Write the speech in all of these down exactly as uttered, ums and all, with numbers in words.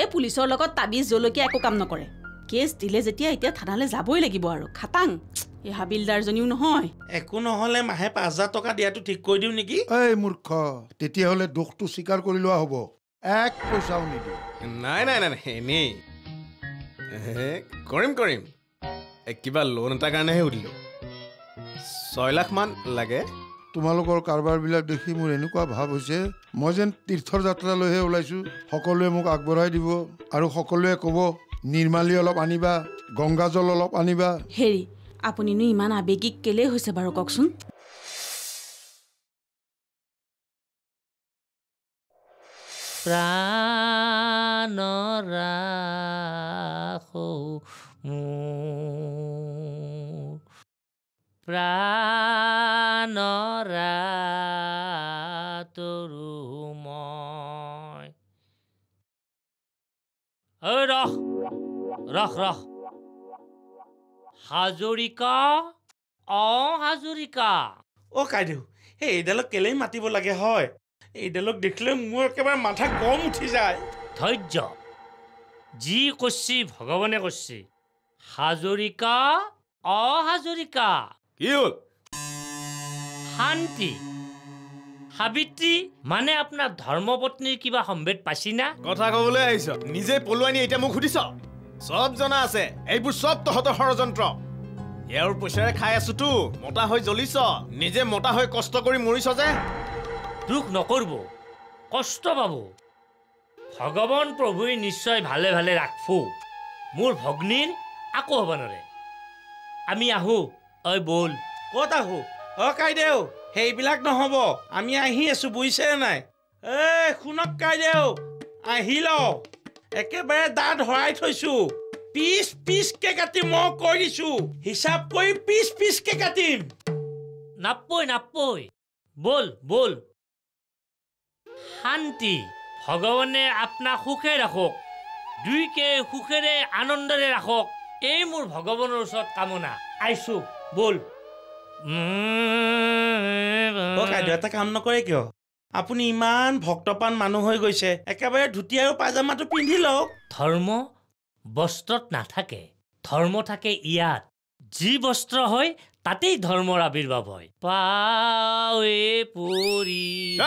পুলিচৰ লগত তাবিজ জলকীয়া একো কাম নকৰে কেছ দিলে যেতিয়া এতিয়া থানালৈ যাবই লাগিব আৰু খাটাং এই হাবিলদাৰজনীও নহয় একো নহলে মাহে পাঁচ হাজাৰ টকা দিয়াটো ঠিক কৰি দিও নেকি এই মূৰ্খ তেতিয়াহ'লে দুখটো স্বীকাৰ কৰি লোৱা হ'ব এক পইচাও নিদিওঁ নাই নাই নাই এনেই কৰিম কৰিম কিবা লোন এটাৰ কাৰণেহে সুধিলোঁ ছয় লাখ মান লাগে তোমালোকৰ কাৰবাৰবিলাক দেখি মোৰ এনেকুৱা ভাৱ হৈছে মই যেন তীৰ্থৰ যাত্ৰালৈহে ওলাইছোঁ সকলোৱে মোক আগবঢ়াই দিব আৰু সকলোৱে ক'ব নিৰ্মালী অলপ আনিবা গংগাজল অলপ আনিবা হেৰি আপুনিনো ইমান আবেগিক কেলে হৈছে বাৰু কওকচোন প্ৰাণৰাখো প্ৰাণৰাতৰু মই ঐ ৰখ ৰখ ৰখ হাজৰিকা অ হাজৰিকা অ কাইদেউ এই এইডালক কেলেই মাতিব লাগে হয় এইডালক দেখিলে মোৰ একেবাৰে মাথা গৰম উঠি যায় ধৈৰ্য যি কৈছি ভগৱানে কৈছি হাজৰিকা অ হাজৰিকা কি হ'ল শান্তি সাবিত্ৰী মানে আপোনাৰ ধৰ্মপত্নীৰ কিবা সম্ভেদ পাইছি না কথা ক'বলৈ আহিছ নিজে পলুৱানি এতিয়া মোক সুধিছ সব জনা আছে এইবোৰ সব তহঁতৰ ষড়যন্ত্ৰ ইয়াৰ পইচাৰে খাই আছোতো মতা হৈ জ্বলিছ নিজে মতা হৈ কষ্ট কৰি মৰিছ যে দুখ নকৰব কষ্ট পাব ভগৱান প্ৰভুই নিশ্চয় ভালে ভালে ৰাখবো মোৰ ভগ্নীৰ আকৌ হ'ব নৰে আমি আহো ঐ বল ক'ত আহো অ কাইদেউ সেইবিলাক নহ'ব আমি আহি আছো বুজিছে নাই এই শুনক কাইদেউ আহি লওক একেবাৰে দাঁত হৰাই থৈছো পিচ পিচকে কাটিম মই কৈ দিছো হিচাপ কৰি পিচ পিচকে কাটিম নাপৈ নাপৈ বল বল শান্তি ভগৱানে আপোনাক সুখে ৰাখক দুইকে সুখেৰে আনন্দৰে ৰাখক এই মোৰ ভগৱানৰ ওচৰত কামনা আইছো বল অ কাইদেউ এটা কাম নকৰে কিয় আপুনি ইমান ভক্তপান মানুহ হৈ গৈছে একেবাৰে ধুতি আৰু পাজামাটো পিন্ধি লওক ধৰ্ম বস্ত্ৰত নাথাকে ধৰ্ম থাকে ইয়াত যি বস্ত্ৰ হয় তাতেই ধৰ্মৰ আবিৰ্ভাৱ হয় পাৱে পৰি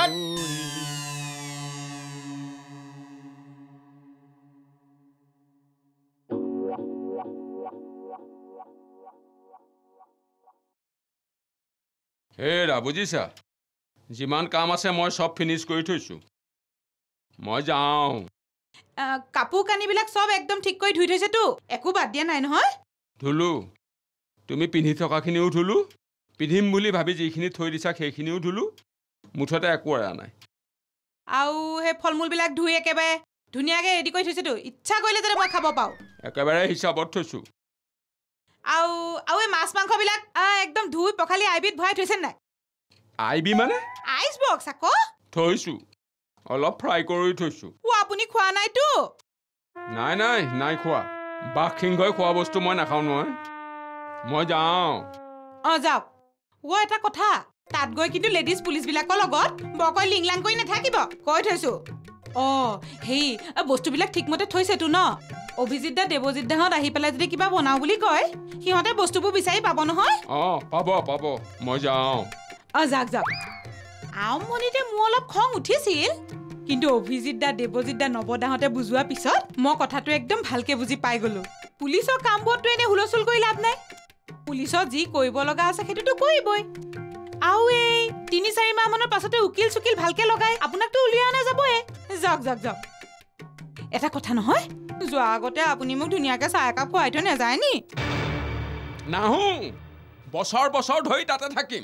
হেৰা বুজিছা যিমান কাম আছে মই সব ফিনিশ কৰি থৈছো মই যাওঁ কাপোৰ কানিবিলাক সব একদম ঠিক কৰি ধুই থৈছেতো একো বাদ দিয়া নাই নহয় ধুলো তুমি পিন্ধি থকাখিনিও ধুলো পিন্ধিম বুলি ভাবি যিখিনি থৈ দিছা সেইখিনিও ধুলো মুঠতে একো এৰা নাই আৰু সেই ফল মূলবিলাক ধুই একেবাৰে ধুনীয়াকৈ ৰেডি কৰি থৈছেতো ইচ্ছা কৰিলে যাতে মই খাব পাওঁ একেবাৰে হিচাপত থৈছো আৰু আৰু এই মাছ মাংসবিলাক একদম ধুই পখালি আইবিত ভৰাই থৈছে নাই আইবি মানে আইচ বক্স আকৌ থৈছো অলপ ফ্ৰাই কৰি থৈছো ও আপুনি খোৱা নাইতো নাই নাই নাই খোৱা বাঘ সিংহই খোৱা বস্তু মই নাখাওঁ নহয় মই যাওঁ অ যাওক ও এটা কথা তাত গৈ কিন্তু লেডিজ পুলিচবিলাকৰ লগত বৰকৈ লিংলাং কৰি নাথাকিব কৈ থৈছো অ হেই বস্তুবিলাক ঠিকমতে থৈছেতো ন অভিজিৎ দা দেৱজিৎ দাহঁত আহি পেলাই যদি কিবা বনাও বুলি কয় সিহঁতে বস্তুবোৰ বিচাৰি পাব নহয় অ পাব পাব মই যাওঁ অ যাওক যাওক আৰম্ভণিতে মোৰ অলপ খং উঠিছিল কিন্তু অভিজিৎ দা দেৱজিৎ দা নৱদাহঁতে বুজোৱাৰ পিছত মই কথাটো একদম ভালকে বুজি পাই গলো পুলিচৰ কামবোৰতো এনে হুলস্থুল কৰি লাভ নাই পুলিচত যি কৰিব লগা আছে সেইটোতো কৰিবই আৰু এই তিনি চাৰি মাহ মানৰ পাছতে উকিল চুকিল ভালকে লগাই আপোনাকতো উলিয়াই নাযাবই যাওক যাওক যাওক এটা কথা নহয় যোৱা আগতে আপুনি মোক ধুনীয়াকে চাহ একাপ খুৱাই থৈ নাযায় নি নাহো বছৰ বছৰ ধৰি তাতে থাকিম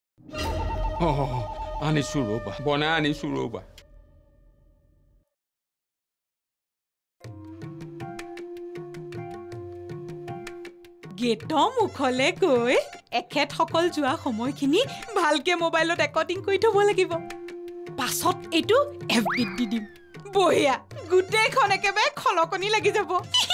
আনিছো ৰবা বনাই আনিছো ৰবা গেটৰ মুখলে গৈ এখেতসকল যোৱা সময়খিনি ভালকে মোবাইলত ৰেকৰ্ডিং কৰি থব লাগিব পাছত এইটো এফবিত দি দিম বঢ়িয়া গোটেইখন একেবাৰে খলকনি লাগি যাব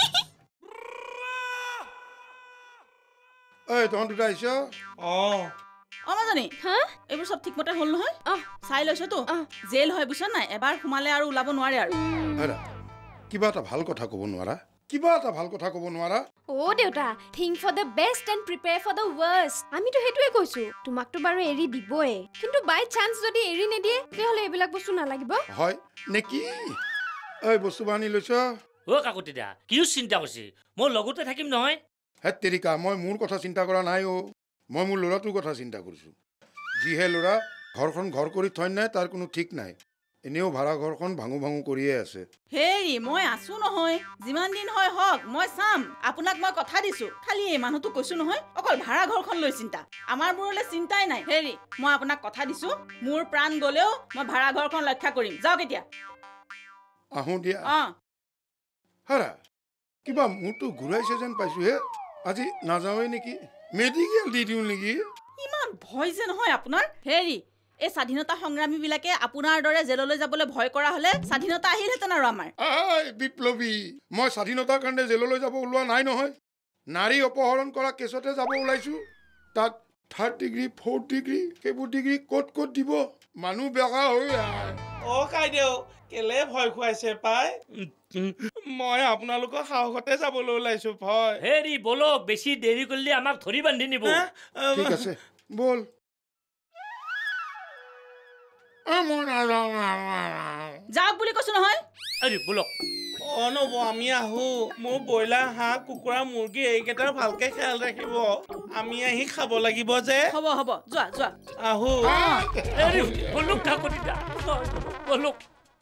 ঐ তহঁত দুটা আহিছ অ অ মাজনী হা এইবোৰ সব ঠিকমতে হ'ল নহয় অ চাই লৈছো তো জেল হয় বুঝছ নাই এবাৰ সোমালে আৰু ওলাব নোৱাৰে আৰু কিবা এটা ভাল কথা ক'ব নোৱাৰা কিবা এটা ভাল কথা ক'ব নোৱাৰা ও দেউতা think for the best and prepare for the worst আমিতো সেইটোৱে কৈছো তোমাকতো বাৰু এৰি দিবই কিন্তু বাই চান্স যদি এৰি নিদিয়ে তেতিয়াহ'লে এইবিলাক বস্তু নালাগিব হয় নেকি ঐ বস্তু বাহানি লৈছ অ' কাকতি দা কিয় চিন্তা কৰিছে মই লগতে থাকিম নহয় হে তেৰিকা মই মোৰ কথা চিন্তা কৰা নাই অ' মই মোৰ ল'ৰাটোৰ কথা চিন্তা কৰিছোঁ যিহে ল'ৰা ঘৰখন ঘৰ কৰি থৈ নাই তাৰ কোনো ঠিক নাই এনেও ভাড়া ঘৰখন ভাঙো ভাঙো কৰিয়ে আছে হেৰি মই আছো নহয় যিমান দিন হয় হওক মই চাম আপোনাক মই কথা দিছো খালি এই মানুহটো কৈছো নহয় অকল ভাড়া ঘৰখন লৈ চিন্তা আমাৰ বোৰলে চিন্তাই নাই হেৰি মই আপোনাক কথা দিছো মোৰ প্ৰাণ গলেও মই ভাড়া ঘৰখন ৰক্ষা কৰিম যাওক এতিয়া আহোঁ দিয়া অ হাৰা কিবা মোৰতো ঘূৰাইছে যেন পাইছো হে আজি নাযাওঁৱেই নেকি মেডিকেল দি দিওঁ নেকি ইমান ভয় যে নহয় আপোনাৰ হেৰি এই স্বাধীনতা সংগ্ৰামী বিলাকে আপোনাৰ দৰে জেললৈ যাবলৈ ভয় কৰা হলে স্বাধীনতা আহিলহেঁতেন আৰু আমাৰ বিপ্লৱী মই স্বাধীনতাৰ কাৰণে জেললৈ যাব ওলোৱা নাই নহয় নাৰী অপহৰণ কৰা কেছতে যাব ওলাইছো তাত থাৰ্ড ডিগ্ৰী ফ'ৰ্থ ডিগ্ৰী সেইবোৰ ডিগ্ৰী ক'ত ক'ত দিব মানুহ বেকা হৈ অ কাইদেউ কেলে ভয় খুৱাইছে পাই মই আপোনালোকৰ সাহসতে যাবলৈ ওলাইছো ভয় হেৰি বলক বেছি দেৰি কৰিলে আমাক ধৰি বান্ধি নিব ঠিক আছে বল যাওক বুলি কৈছো নহয় আৰে বলক অ নব আমি আহো মোৰ ব্ৰইলাৰ হাঁহ কুকুৰা মুৰ্গী এইকেইটাৰ ভালকে খেয়াল ৰাখিব আমি আহি খাব লাগিব যে হ'ব হ'ব যোৱা যোৱা আহো হেৰি বলক কাকতি দা বলক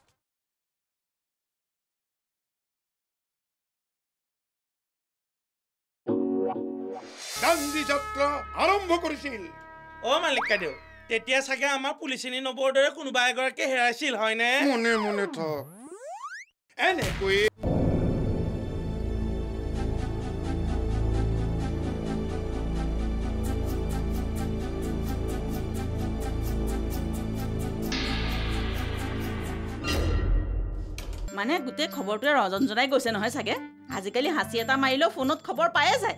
গান্ধী যাত্ৰা আৰম্ভ কৰিছিল অ মালিক কাইদেউ তেতিয়া চাগে আমাৰ পুলিচিনী নবৰ দৰে কোনোবা এগৰাকী হেৰাইছিল হয়নে মনে মনে থক এনেকৈ মানে গোটেই খবৰটোৱে ৰজনজনাই গৈছে নহয় চাগে আজিকালি হাঁচি এটা মাৰিলেও ফোনত খবৰ পায়ে যায়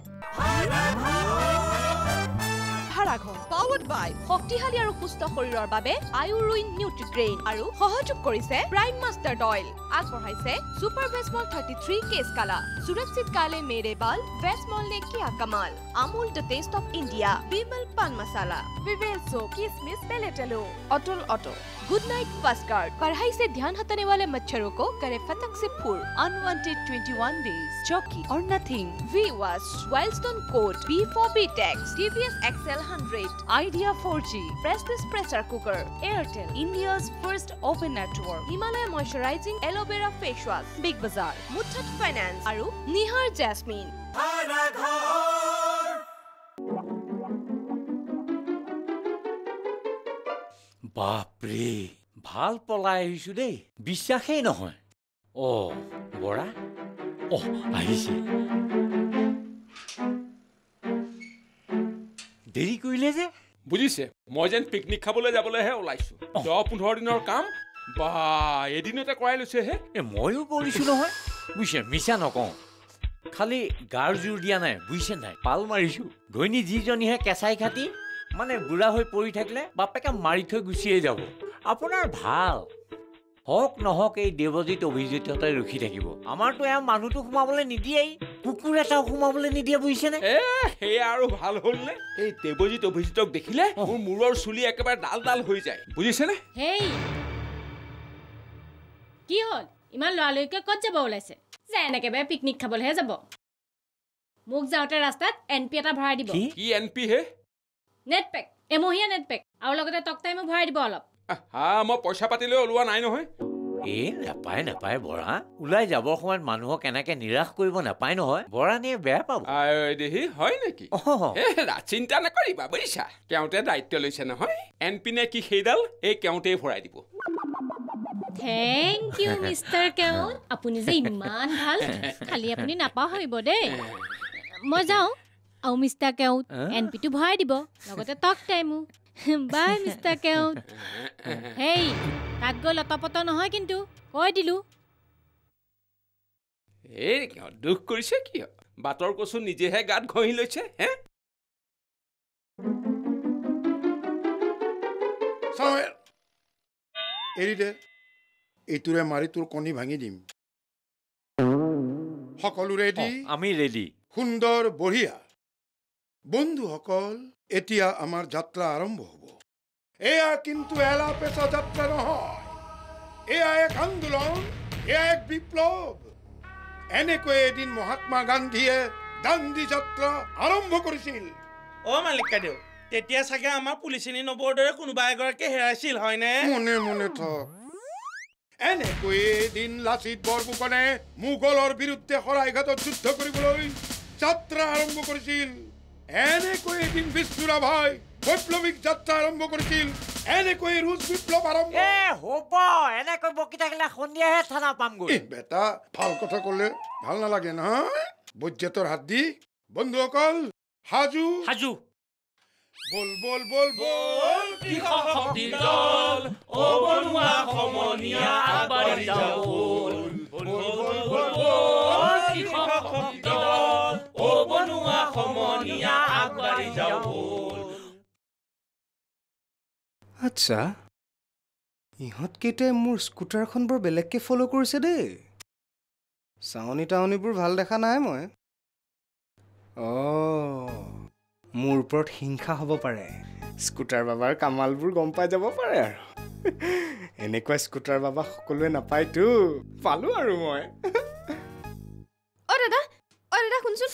ভাড়াঘৰ পাৱাৰ্ড বাই শক্তিশালী আৰু সুস্থ শৰীৰৰ বাবে আয়ুৰুইন নিউট্ৰিগ্ৰেইন আৰু সহযোগ কৰিছে প্ৰাইম মাষ্টাৰ্ড অইল আগবঢ়াইছে ছুপাৰ ভেজমল থাৰ্টি থ্ৰী কেছ কালা সুৰক্ষিত কালে মেৰে বাল ভেজমল ने किया कमाल Amul the taste of India Vimal pan masala Vivel soap किसमिस पेलेटेलो Atul auto good knight first guard कढ़ाई से ध्यान हटाने वाले मच्छरों को करे फतंग से फूर अनवांटेड ट्वेंटी वन डेज चौकी और nothing V wash Wildstone code B for बीटेक्स TVS XL hundred Idea four G Prestige pressure cooker Airtel India's first open network Himalaya moisturizing aloe vera face wash Big Bazaar Muthoot finance और निहार jasmine বাপৰে ভাল পলাই আহিছো দেই বিশ্বাসেই নহয় অ বৰা অ আহিছে দেৰি কৰিলে যে বুজিছে মই যেন পিকনিক খাবলৈ যাবলৈহে ওলাইছো দহ পোন্ধৰ দিনৰ কাম বা এদিনতে কৰাই লৈছে হে এ ময়ো কৰিছো নহয় বুজিছে মিছা নকওঁ খালি গাৰ জোৰ দিয়া নাই বুজিছে নাই পাল মাৰিছো ধৈনী যিজনীহে কেঁচাই খাটি মানে বুঢ়া হৈ পৰি থাকিলে বাপেকে মাৰি থৈ গুচিয়ে যাব আপোনাৰ ভাল হওক নহওক এই দেৱজিত অভিজিততে ৰখি থাকিব আমাৰতো এওঁ মানুহটো সোমাবলৈ নিদিয়েই কুকুৰ এটাও সোমাবলৈ নিদিয়ে বুজিছেনে এ সেয়া আৰু ভাল হ'ল নে এই দেৱজিত অভিজিতক দেখিলে মোৰ মূৰৰ চুলি একেবাৰে ডাল ডাল হৈ যায় বুজিছেনে হেই কি হ'ল ইমান লৰালৈকে ক'ত যাব ওলাইছে যে এনেকেবাৰে পিকনিক খাবলৈহে যাব মোক যাওঁতে ৰাস্তাত এন পি এটা ভৰাই দিব কি এন পি হে নেট পেক এমহীয়া নেট পেক আৰু লগতে টকটাই মোক ভৰাই দিব অলপ হা মই পইচা পাতিলৈ ওলোৱা নাই নহয় এ নাপায় নাপায় বৰা ওলাই যাবৰ সময়ত মানুহক এনেকে নিৰাশ কৰিব নাপায় নহয় বৰা নিয়ে বেয়া পাব দেহি হয় নেকি চিন্তা নকৰিবা বুজিছা কেওঁতে দায়িত্ব লৈছে নহয় এন পি নে কি সেইডাল এই কেওঁতেই ভৰাই দিব থেংক ইউ মিষ্টাৰ কেওঁত আপুনি যে ইমান ভাল খালি আপুনি নাপাহৰিব দেই মই যাওঁ আৰু মিষ্টাৰ কেওঁত এন পিটো ভৰাই দিব লগতে টক টাইমো বাই মিষ্টাৰ কেওঁত হেই তাত গৈ লতপত নহয় কিন্তু কৈ দিলো এই দুখ কৰিছে কিয় বাটৰ কচু নিজেহে গাত ঘঁহি লৈছে হে এৰি দে এইটোৰে মাৰি তোৰ কণী ভাঙি দিম সকলো ৰেডি? আমি ৰেডি। সুন্দৰ, বঢ়িয়া। বন্ধুসকল, এতিয়া আমাৰ যাত্ৰা আৰম্ভ হ'ব। এয়া কিন্তু এলা পেচা যাত্ৰা নহয়, এয়া এক আন্দোলন, এয়া এক বিপ্লৱ। এনেকৈ এদিন মহাত্মা গান্ধীয়ে দাণ্ডী যাত্ৰা আৰম্ভ কৰিছিল। অ' মালিক কাইদেউ, তেতিয়া চাগে আমাৰ পুলিচিনী নবৰ দৰে কোনোবা এগৰাকী হেৰাইছিল, হয়নে? মনে মনে থক। এনেকৈ এদিন লাচিত বৰফুকনে মোগলৰ বিৰুদ্ধে শৰাইঘাটত যুদ্ধ কৰিবলৈ যাত্ৰা আৰম্ভ কৰিছিল। এনেকৈ এদিন বিষ্ণুৰাভাই বৈপ্লৱিক যাত্ৰা আৰম্ভ কৰিছিল। এনেকৈ ৰুছ বিপ্লৱ আৰম্ভ। এ হ'ব, এনেকৈ বকি থাকিলে সন্ধিয়াহে থানা পামগৈ। বেটা, ভাল কথা ক'লে ভাল নালাগে নহয়। বৈদ্যুতৰ হাত দি বন্ধুসকল সাজু সাজু। বল বল বল বল কৃষক শক্তিৰ দল, অ বনুৱা সমনীয়া আগবাঢ়ি যাওঁ বল। বল বল বল বল কৃষক শক্তিৰ দল, অ বনুৱা সমনীয়া আগবাঢ়ি যাওঁ বল। আচ্ছা, ইহঁতকেইটাই মোৰ স্কুটাৰখন বৰ বেলেগকৈ ফ'ল' কৰিছে দেই। চাউনি টাউনিবোৰ ভাল দেখা নাই মই। অঁ, মোৰ ওপৰত হিংসা হ'ব পাৰে। স্কুটাৰ বাবাৰ কামালবোৰ গম পাই যাব পাৰে আৰু। এনেকুৱা স্কুটাৰ বাবা সকলোৱে নাপায়তো, পালোঁ আৰু মই। অ' দাদা, অ' দাদা শুনচোন।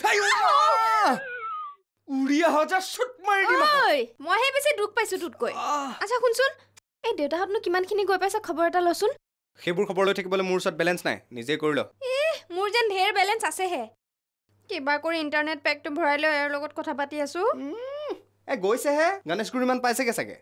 উৰি আহ যা, চুট মাৰি দিম। ঐ, মইহে বেছি দুখ পাইছোঁ তোতকৈ। আচ্ছা শুনচোন, এই দেউতাহঁতনো কিমানখিনি গৈ পাইছে খবৰ এটা লচোন। সেইবোৰ খবৰ লৈ থাকিবলৈ মোৰ ওচৰত বেলেঞ্চ নাই, নিজে কৰি ল। এহ, মোৰ যেন ঢেৰ বেলেঞ্চ আছেহে। কিবা কৰি ইণ্টাৰনেট পেকটো ভৰাই লৈ এওঁৰ লগত কথা পাতি আছোঁ। এ গৈছেহে, গণেশগুৰিমান পাইছেগে চাগে।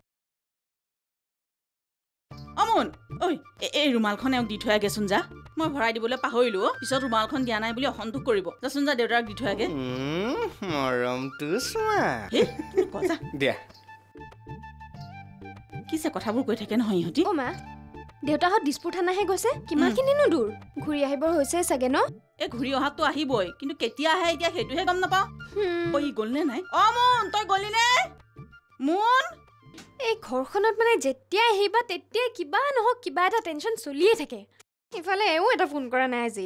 অমন, ঐ এই ৰুমালখন এওঁক দি থৈ আগেচোন যা। মই ভৰাই দিবলৈ পাহৰিলোঁ। পিছত ৰুমালখন দিয়া নাই বুলি অসন্তোষ কৰিব। যাচোন যা, দেউতাক দি থৈ আগে। মৰমটো চোৱা দিয়া। কি যে কথাবোৰ কৈ থাকে নহয় ইহঁতি। অ' মা, দেউতাহঁত দিছপুৰ থানাহে গৈছে। কিমানখিনিনো দূৰ? ঘূৰি আহিবৰ হৈছে চাগে ন? এই ঘূৰি অহাতো আহিবই, কিন্তু কেতিয়া আহে এতিয়া সেইটোহে গম নাপাওঁ। ঐ গ'লনে নাই? অ' মুন, তই গ'লি নে? মুন, এই ঘৰখনত মানে যেতিয়া আহিবা তেতিয়াই কিবা নহওক কিবা এটা টেনশ্যন চলিয়ে থাকে। ইফালে এও এটা ফোন কৰা নাই আজি।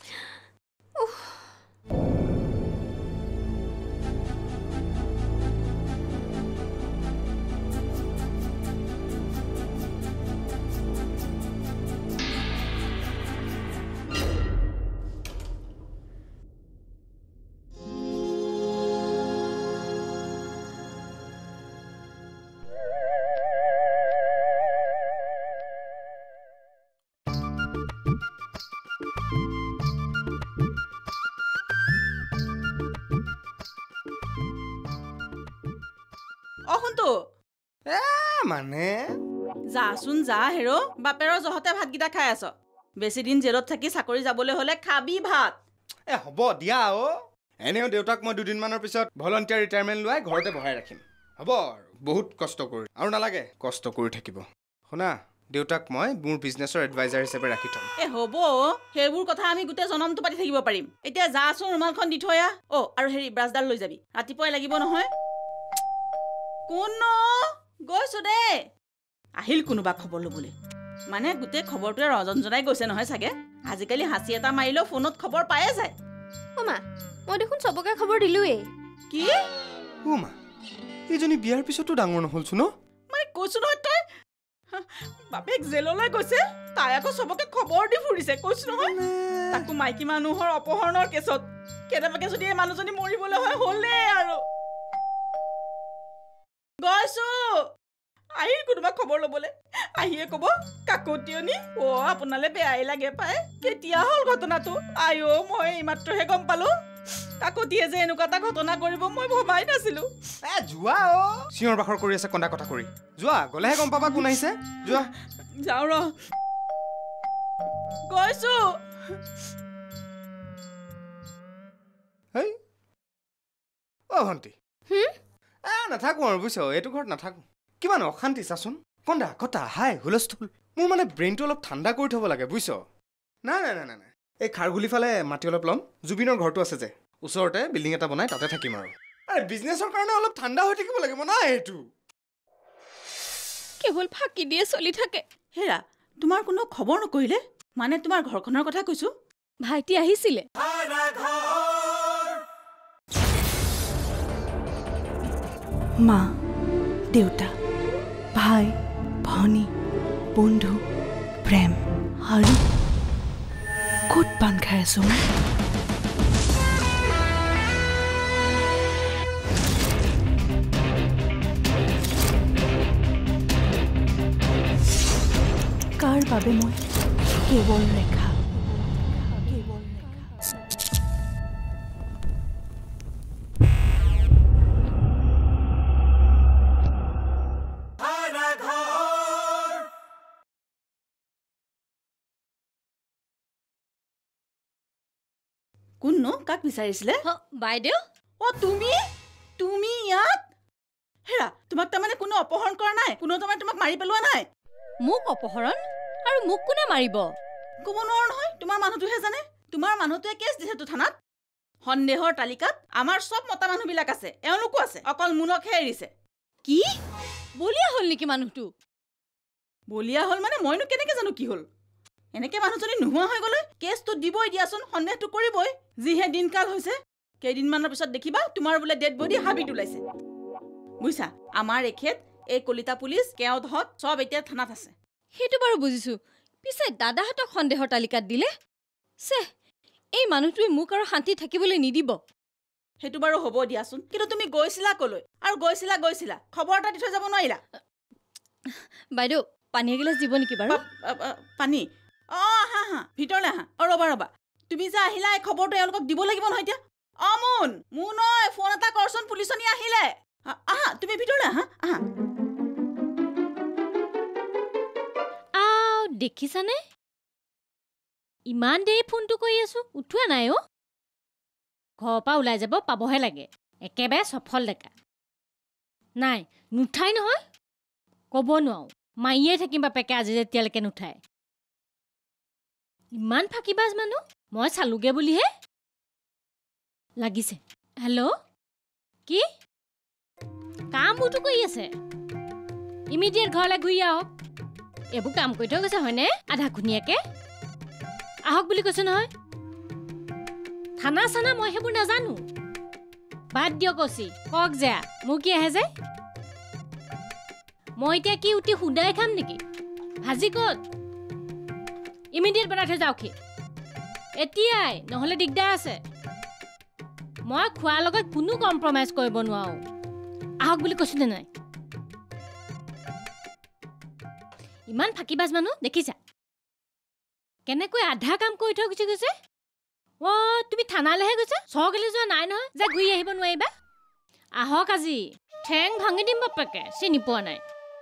অসন্তু মানে যাচোন যা হেৰ, বাপেৰৰ জহতে ভাতকেইটা খাই আছ। বেছি দিন জেলত থাকি চাকৰি যাবলৈ হ'লে খাবি ভাত। এ হ'ব দিয়া অ'। এনেও দেউতাক মই দুদিনমানৰ পিছত ভলণ্টিয়াৰ ৰিটায়াৰমেণ্ট লোৱাই ঘৰতে বহাই ৰাখিম। হ'ব আৰু বহুত কষ্ট কৰি আৰু নালাগে কষ্ট কৰি থাকিব। শুনা, দেউতাক মই মোৰ বিজনেছৰ এডভাইজাৰ হিচাপে ৰাখি থ'ম। এ হ'ব, সেইবোৰ কথা আমি গোটেই জনমটো পাতি থাকিব পাৰিম। এতিয়া যাচোন ৰুমালখন দি থৈ আহ। অ' আৰু হেৰি ব্ৰাছডাল লৈ যাবি, ৰাতিপুৱাই লাগিব নহয়। কোন গৈছো দেই। আহিল কোনোবা খবৰ ল'বলৈ। মানে গোটেই খবৰটোৱে ৰজন জনাই গৈছে নহয় চাগে। আজিকালি হাঁচি এটা মাৰিলেও ফোনত খবৰ পায়ে যায়। অ' মা, মই দেখোন চবকে খবৰ দিলোৱেই। কি? অ' মা, এইজনী বিয়াৰ পিছতো ডাঙৰ নহ'লচোন ন? মানে কৈছো নহয় তই, বাপেক জেললৈ গৈছে, তাই আকৌ চবকে খবৰ দি ফুৰিছে। কৈছো নহয়, তাকো মাইকী মানুহৰ অপহৰণৰ কেছত। কেনেবাকে যদি এই মানুহজনী মৰিবলৈ হয় হ'লে আৰু। গৈছো, আহিল কোনোবা খবৰ ল'বলৈ। আহিয়ে ক'ব কাকতীয়নি। অ' আপোনালে বেয়াই লাগে পাই। কেতিয়া হ'ল ঘটনাটো? আই অ' মই এইমাত্ৰহে গম পালো। কাকতীয়ে যে এনেকুৱা এটা ঘটনা কৰিব মই ভবাই নাছিলো। এ যোৱা অ', চিঞৰ বাখৰ কৰি আছে কন্দা কথা কৰি। যোৱা, গ'লেহে গম পাবা কোন আহিছে। যোৱা। যাওঁ ৰ, গৈছো। হেই অ' ভণ্টি, এ নাথাকো আৰু বুজিছ, এইটো ঘৰত নাথাকো। কিমান অশান্তি চাচোন, কন্দা কটা হাই হুলস্থুল। মোৰ মানে ব্ৰেইনটো অলপ ঠাণ্ডা কৰি থ'ব লাগে বুজিছ। নাই নাই নাই নাই নাই এই খাৰগুলি ফালে মাটি অলপ ল'ম। জুবিনৰ ঘৰটো আছে যে ওচৰতে, বিল্ডিং এটা বনাই তাতে থাকিম আৰু। আৰে বিজনেছৰ কাৰণে অলপ ঠাণ্ডা হৈ থাকিব লাগিব না। এইটো কেৱল ফাঁকি দিয়ে চলি থাকে। হেৰা, তোমাৰ কোনো খবৰ নকৰিলে? মানে তোমাৰ ঘৰখনৰ কথা কৈছো। ভাইটি আহিছিলে মা দেউতা ভাই ভনী বন্ধু প্ৰেম আৰু ক'ত পান খাই আছো মই কাৰ বাবে মই কেৱল ৰেখা কোননো কাক বিচাৰিছিলে বাইদেউ অ তুমি তুমি ইয়াত হেৰা তোমাক তাৰমানে কোনো অপহৰণ কৰা নাই কোনো তাৰমানে তোমাক মাৰি পেলোৱা নাই মোক অপহৰণ আৰু মোক কোনে মাৰিব ক'ব নোৱাৰো নহয় তোমাৰ মানুহটোহে জানে তোমাৰ মানুহটোৱে কেছ দিছে তো থানাত সন্দেহৰ তালিকাত আমাৰ সব মতা মানুহবিলাক আছে এওঁলোকো আছে অকল মুনকহে এৰিছে কি বলিয়া হ'ল নেকি মানুহটো বলিয়া হ'ল মানে মইনো কেনেকে জানো কি হ'ল এনেকে মানুহজনী নোহোৱা হৈ গ'লে কেছটো দিবই দিয়াচোন সন্দেহটো কৰিবই যিহে দিনকাল হৈছে কেইদিনমানৰ পিছত দেখিবা তোমাৰ বোলে ডেড বডি হাবিত ওলাইছে বুইছা আমাৰ এখেত এই কলিতা পুলিচ কেওঁধত সব এতিয়া থানাত আছে সেইটো বাৰু বুজিছো পিছে দাদাহঁতক সন্দেহৰ তালিকাত দিলে সে এই মানুহটোৱে মোক আৰু শান্তি থাকিবলৈ নিদিব সেইটো বাৰু হ'ব দিয়াচোন কিন্তু তুমি গৈছিলা কলৈ আৰু গৈছিলা গৈছিলা খবৰ এটা দি থৈ যাব নোৱাৰিলা বাইদেউ পানী এগিলাচ দিব নেকি বাৰু পানী অ হা হা ভিতৰলৈ আহা অ ৰবা ৰবা তুমি যে আহিলা এই খবৰটো এওঁলোকক দিব লাগিব নহয় এতিয়া অ মুন মুন ঐ ফোন এটা কৰচোন পুলিচনী আহিলে আহা তুমি ভিতৰলৈ আহা আহা আও দেখিছানে ইমান দেৰি ফোনটো কৰি আছো উঠোৱা নাই অ ঘৰৰ পৰা ওলাই যাব পাবহে লাগে একেবাৰে সফল ডেকা নাই নুঠাই নহয় ক'ব নোৱাৰো মাইয়ে থাকিম বাপেকে আজি যেতিয়ালৈকে নুঠাই ইমান ফাঁকিবাজ মানুহ মই চালোগে বুলিহে লাগিছে হেল্ল' কি কামবোৰতো কৰি আছে ইমিডিয়েট ঘৰলৈ ঘূৰি আহক এইবোৰ কাম কৰি থৈ গৈছে হয়নে আধা খুনীয়াকে আহক বুলি কৈছো নহয় থানা চানা মই সেইবোৰ নাজানো বাদ দিয়ক কচি কওক যে মোৰ কি আহে যে মই এতিয়া কি উঠি সুদাই খাম নেকি ভাজি ক'ত ইমিডিয়েট বনাই থৈ যাওক সি এতিয়াই নহ'লে দিগদাৰ আছে মই খোৱাৰ লগত কোনো কম্প্ৰমাইজ কৰিব নোৱাৰো আহক বুলি কৈছো নে নাই ইমান ফাঁকিবাজ মানুহ দেখিছা কেনেকৈ আধা কাম কৰি থৈ গুচি গৈছে অ তুমি থানালৈহে গৈছা চৰকাৰী যোৱা নাই নহয় যে ঘূৰি আহিব নোৱাৰিবা আহক আজি ঠেং ভাঙি দিম বাপেকে চিনি পোৱা নাই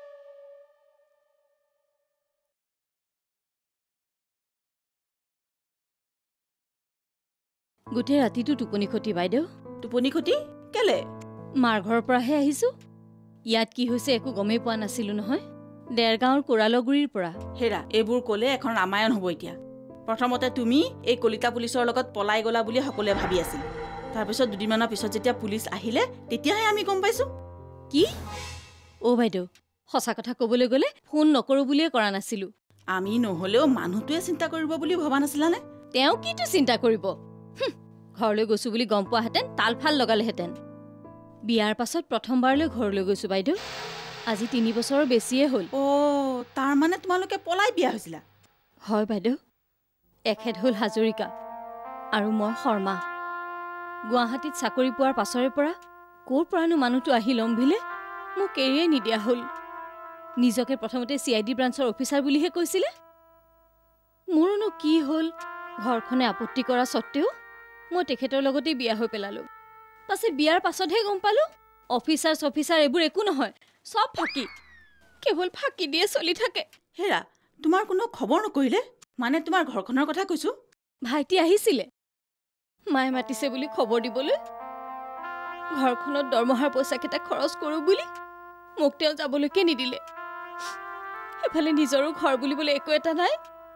গোটেই ৰাতিটো টোপনি খতি বাইদেউ টোপনি খতি কেলে মাৰ ঘৰৰ পৰাহে আহিছো ইয়াত কি হৈছে একো গমেই পোৱা নাছিলো নহয় দেৰগাঁৱৰ কোৰালগুৰিৰ পৰা হেৰা এইবোৰ ক'লে এখন ৰামায়ণ হ'ব এতিয়া প্ৰথমতে তুমি এই কলিতা পুলিচৰ লগত পলাই গলা বুলি সকলোৱে ভাবি আছিল তাৰপিছত দুদিনমানৰ পিছত যেতিয়া পুলিচ আহিলে তেতিয়াহে আমি গম পাইছো কি অ বাইদেউ সঁচা কথা ক'বলৈ গ'লে ফোন নকৰো বুলিয়ে কৰা নাছিলো আমি নহ'লেও মানুহটোৱে চিন্তা কৰিব বুলি ভবা নাছিলানে তেওঁ কিটো চিন্তা কৰিব ঘৰলৈ গৈছো বুলি গম পোৱাহেঁতেন তালফাল লগালেহেঁতেন বিয়াৰ পাছত প্ৰথমবাৰলৈ ঘৰলৈ গৈছো বাইদেউ আজি তিনি বছৰৰ বেছিয়ে হ'ল অ তাৰ মানে তোমালোকে পলাই বিয়া হৈছিলা হয় বাইদেউ এখেত হ'ল হাজৰিকা আৰু মই শৰ্মা গুৱাহাটীত চাকৰি পোৱাৰ পাছৰে পৰা ক'ৰ পৰানো মানুহটো আহি লম্ভিলে মোক এৰিয়ে নিদিয়া হ'ল নিজকে প্ৰথমতে চি আই ডি ব্ৰাঞ্চৰ অফিচাৰ বুলিহে কৈছিলে মোৰনো কি হ'ল ঘৰখনে আপত্তি কৰা স্বত্তেও মই তেখেতৰ লগতে বিয়া হৈ পেলালো পাছে বিয়াৰ পাছতহে গম পালো অফিচাৰ অফিচাৰ এইবোৰ একো নহয় সব ফাঁকি কেৱল ফাঁকি দিয়ে চলি থাকে হেৰা তোমাৰ কোনো খবৰ নকৰিলে মানে তোমাৰ ঘৰখনৰ কথা কৈছো ভাইটি আহিছিলে মায়ে মাতিছে বুলি খবৰ দিবলৈ ঘৰখনত দৰমহাৰ পইচাকেইটা খৰচ কৰো বুলি মোক তেওঁ যাবলৈকে নিদিলে এফালে নিজৰো ঘৰ বুলিবলৈ একো এটা নাই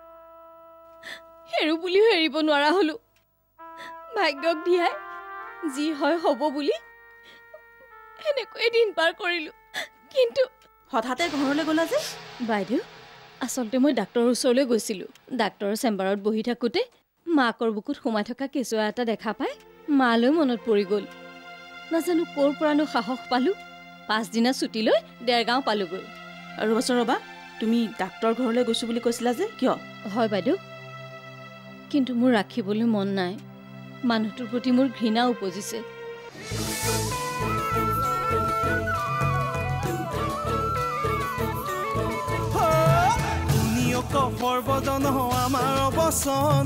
হেৰু বুলিও এৰিব নোৱাৰা হলো ভাগ্যক দিয়াই যি হয় হ'ব বুলি এনেকৈ দিন পাৰ কৰিলো কিন্তু হঠাতে ঘৰলৈ গ'লা যে বাইদেউ আচলতে মই ডাক্তৰৰ ওচৰলৈ গৈছিলো ডাক্তৰৰ চেম্বাৰত বহি থাকোঁতে মাকৰ বুকুত সোমাই থকা কেঁচুৱা এটা দেখা পাই মালৈ মনত পৰি গ'ল নাজানো ক'ৰ পৰানো সাহস পালোঁ পাঁচদিনা ছুটি লৈ ডেৰগাঁও পালোগৈ আৰু বছৰ ৰ'বা তুমি ডাক্তৰ ঘৰলৈ গৈছোঁ বুলি কৈছিলা যে কিয় হয় বাইদেউ কিন্তু মোৰ ৰাখিবলৈ মন নাই মানুহটোৰ প্ৰতি মোৰ ঘৃণা উপজিছে সৰ্বজন আমাৰ অৱচন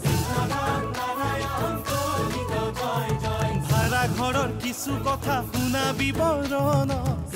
ভাড়া ঘৰৰ কিছু কথা শুনা বিৱৰণ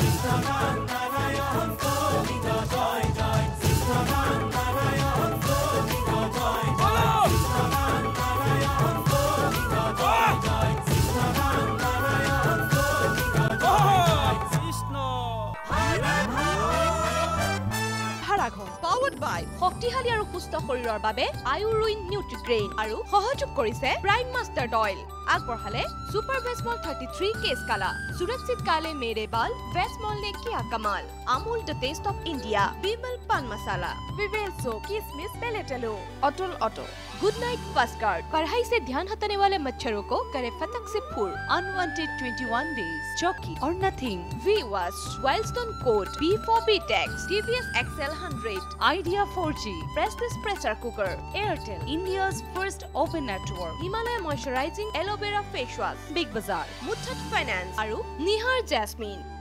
ভাড়াঘৰ পাৱাৰ্ড বাই শক্তিশালী আৰু সুস্থ শৰীৰৰ বাবে আয়ুৰুইন নিউট্ৰিগ্ৰেইন আৰু সহযোগ কৰিছে প্ৰাইম মাষ্টাৰ অইল আগবঢ়ালে সুপাৰ ভেজমল থাৰ্টি থ্ৰী কেছ কালা সুৰক্ষিত কালে মেৰে বাল ভেজমল ने किया कमाल Amul the taste of India Vimal pan masala Vivel soap किसमिस पेलेटेलो Atul auto good knight first guard कढ़ाई से ध्यान हटाने वाले मच्छरों को करे फतंग से फूर अनवांटेड इक्कीस डेज चौकी और nothing V wash Wildstone code B for बीटेक्स TVS XL one hundred Idea four G Prestige pressure cooker Airtel India's first open network Himalaya moisturizing aloe vera face wash Big Bazaar Muthoot finance और निहार jasmine